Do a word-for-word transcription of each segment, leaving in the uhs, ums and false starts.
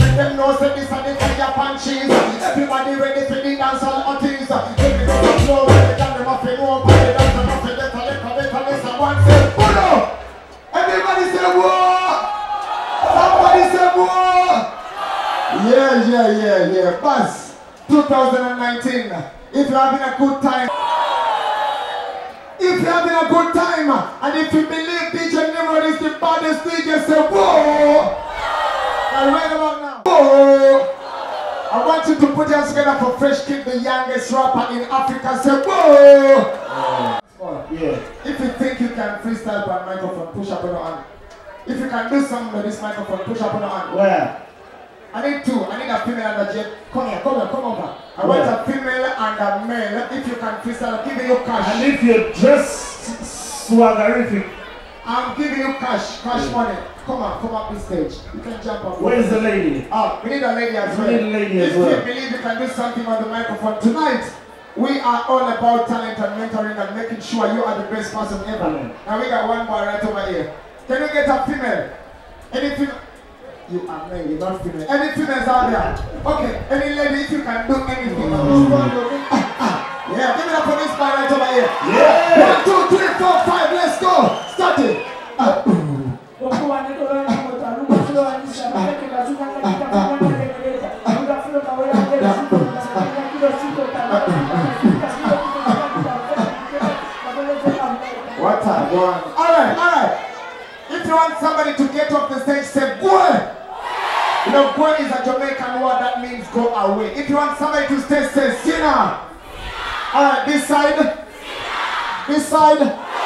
Let them know say this and the fire punches. Everybody ready for the dance all artists. Everybody go slow, ready to them off in one body. Dance them off in the talent, talent, talent. Someone say, pull up. Everybody say, whoa. Somebody say, whoa. Yeah, yeah, yeah, yeah. Buzz, two thousand nineteen. If you're having a good time. If you're having a good time, and if you believe D J Nimrod is the baddest D J, say whoa! And right about now, whoa! I want you to put your hands together for Fresh Kid, the youngest rapper in Africa, say whoa! Oh, yeah. If you think you can freestyle by microphone, push up on your hand. If you can do something with this microphone, push up on your hand. Where? I need two. I need a female and a jet. Come here, come here, come over. I want yeah. a female and a male. If you can freestyle, I'm giving you cash. And if you're just swaggerific, I'm giving you cash, cash yeah. money. Come on, come up this stage. You can jump up. Where's the lady? Oh, we need a lady as well. We need a lady if as well. If you believe you can do something on the microphone tonight, we are all about talent and mentoring and making sure you are the best person ever. Mm. Now we got one boy right over here. Can you get a female? Any female? You are male, you're not female. Any females out there? Okay, any lady, if you can do anything. Mm. Yeah, give it up for this guy right over here. Yeah. One, two, three, four, five, let's go. Start it. Uh. What a one. Alright, alright. If you want somebody to get off the stage, say go. You know, go is a Jamaican word that means go away. If you want somebody to stay, say sinner. Alright, this side. This side.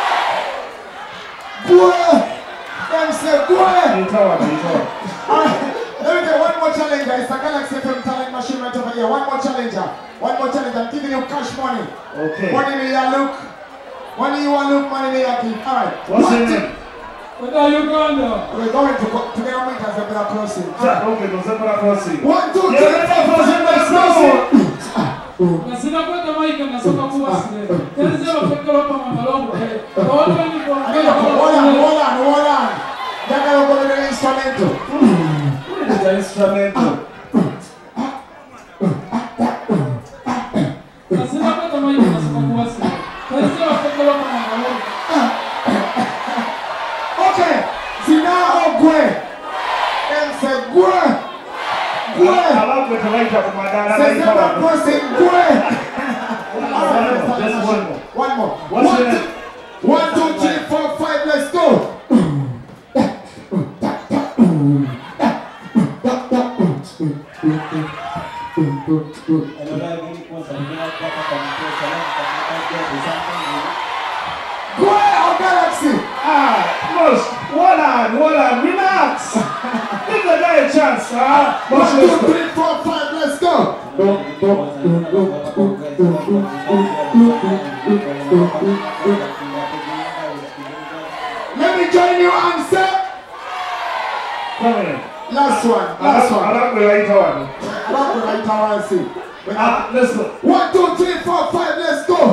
Go. Then say go. Alright, let me get one more challenger. It's a Galaxy from Talent Machine right over here. One more challenger. One more challenger. I'm giving you cash money. Okay. Money in your look. Money you want look, money in your keep. Alright. What's your name? Where are you going now? We're going to go to get on with Zebra Crossing. Right. Okay, no Zebra Crossing. One, two, three, yeah, four, five, Zebra Crossing. Nasina kwenda maika nasoka kuwa sile. Tenze wapeke wapa mamalongo. Hold on, hold on, hold on, hold on. Jaka yoko the instrumento. What is the instrumento? Nasina kwenda maika nasoka kuwa sile. Tenze wapeke wapa mamalongo. Okay, Zina Ogwe. And say Gwe. Gwe. I love the light of my dad. Say Zebra Crossing Gwe. Just one more. One more. What's one, your name? One, two, three, four, five, let's go. Go or Galaxy? Ah, Mosh, hold on, hold on, relax. Give the guy a chance, huh? One, two, three, four, five, let's go. Let me join you and say. Come in. Last one, last one. I like the right one. I like the right one, see. Ah, let's go. One, two, three, four, five, let's go.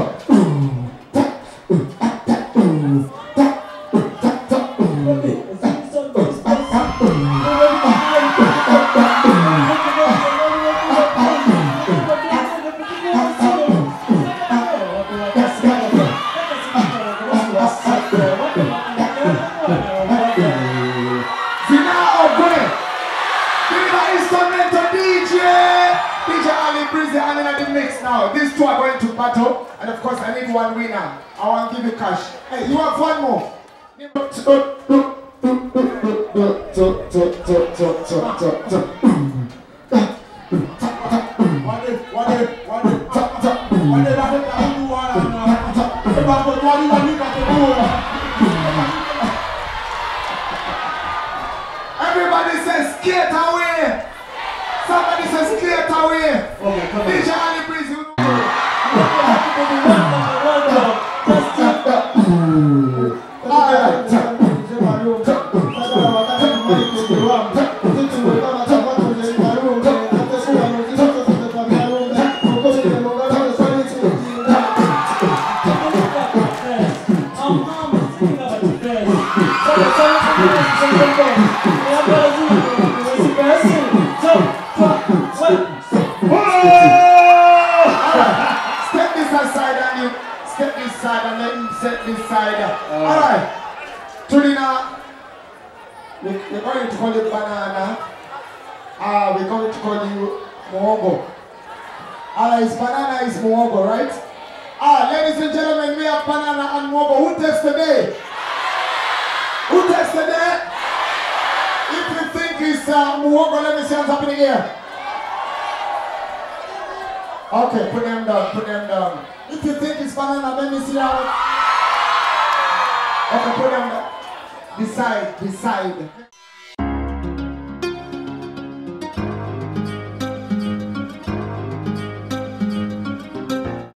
Now, these two are going to battle, and of course, I need one winner. I want to give you cash. Hey, you have one more. Everybody says skate away. Somebody says skate away. Okay, come on. D J Ali Breeze, you know. which call you muhogo. Ah, is banana is muhogo, right? Ah, ladies and gentlemen, we have banana and muhogo. Who takes today? Who takes today? If you think it's uh, muhogo, let me see what's happening here. Okay, put them down, put them down. If you think it's banana, let me see how. Okay, put them down. Decide, decide.